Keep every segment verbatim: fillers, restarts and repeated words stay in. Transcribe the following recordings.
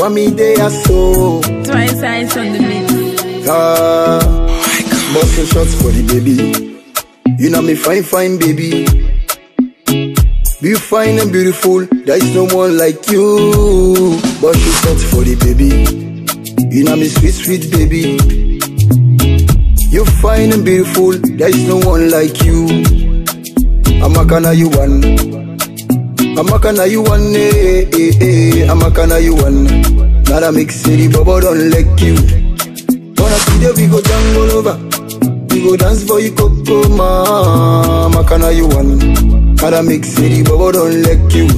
mommy they are so. Twice eyes on the mix. Ah, busting shots for the baby. You know me fine, fine baby. Be fine and beautiful, there is no one like you. Busting shots for the baby. You know me sweet, sweet baby. You fine and beautiful, there is no one like you. I'm a kana you one. I'm a kana you one, eh, eh, eh. I'm a kana you one. Not a mix city, bubble don't like you. Wanna see the we go jungle over. We go dance for you, Coco, ma. I'm a kana you one. Not a mix city, bubble don't like you.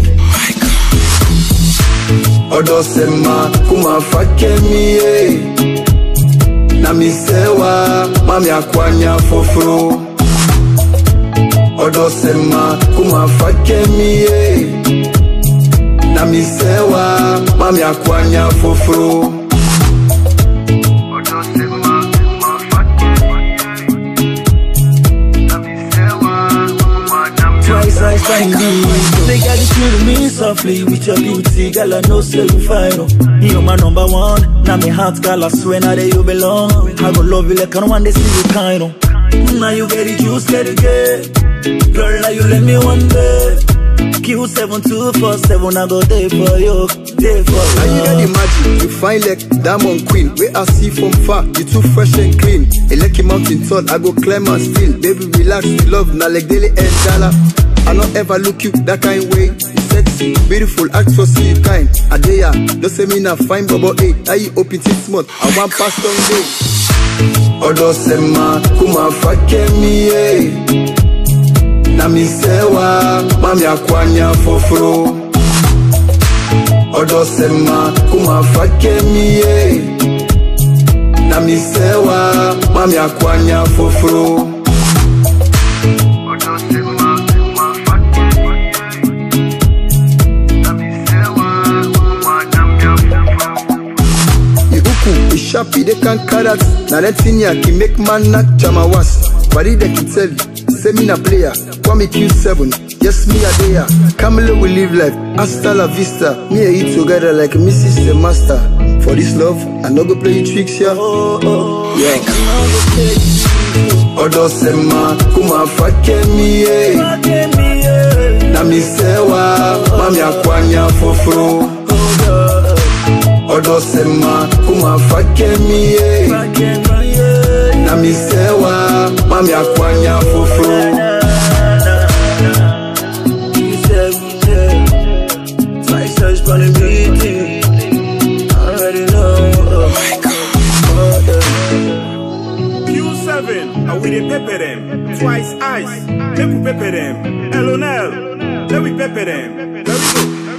Odo sema, kuma fake mi, eh. Na mi sewa, mami akwanya fofro. Odo sema, kuma fake mi, eh. Na mi sewa, mami akwanya fofro. Odo sema, kuma fake mi, eh. Na mi sewa, mama nam Twice I find you. They got you to me softly with your beauty, girl. I know say you fine. Oh. You my number one. Now me heart, girl. I swear now that you belong. I go love you like I don't want to see you kind of. Now you get it, you get it, girl. Girl, now you let me one day. Q seven two four seven, I go there for you, there for you. Now you get the magic, you fine like diamond queen. Where I see from far, you too fresh and clean. A lucky mountain top, I go climb and still. Baby, relax, you love, now like daily and dollar. I don't ever look you that kind way. You sexy, beautiful, act so sweet kind. Adeya, don't say me now fine bubble eight. Now you open six months, I want pass on day. Odo sema, kuma fake mi, eh. Na mi sewa, mami akwanya fofro. Odo sema, kuma fake mi, eh. Na mi sewa, mami akwanya fofro. Odo sema, kuma fake mi, eh. Na mi sewa, mama namya fofro. You uku, is sharpy, they can carrots. Na that thing ya can make man not chamawas. Body they can tell you, say me na player. Call me Q seven, yes me a there. Camelo will live life, hasta la vista. Me and you together like Missus the Master. For this love, I no go play you tricks, yeah. Yeah. Odo sema, kuma fake mi, eh. Na mi sewa, mami akwanya fofro. Odo sema, kuma fake mi, eh. Na mi sewa, mami akwanya fofro. Q seven, and we dey pepper them. Twice ice, make we pepper them. L O N L, let we pepper them. Let we go.